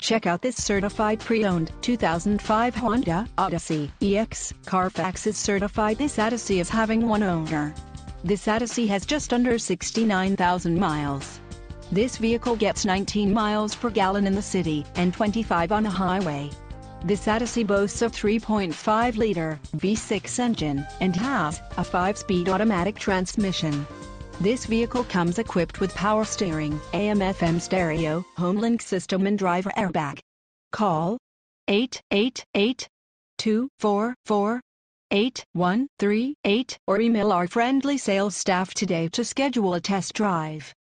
Check out this certified pre-owned 2005 Honda Odyssey EX. Carfax is certified this Odyssey as having one owner. This Odyssey has just under 69,000 miles. This vehicle gets 19 miles per gallon in the city and 25 on the highway. This Odyssey boasts a 3.5-liter V6 engine and has a 5-speed automatic transmission. This vehicle comes equipped with power steering, AM/FM stereo, home-link system and driver airbag. Call 888-244-8138 or email our friendly sales staff today to schedule a test drive.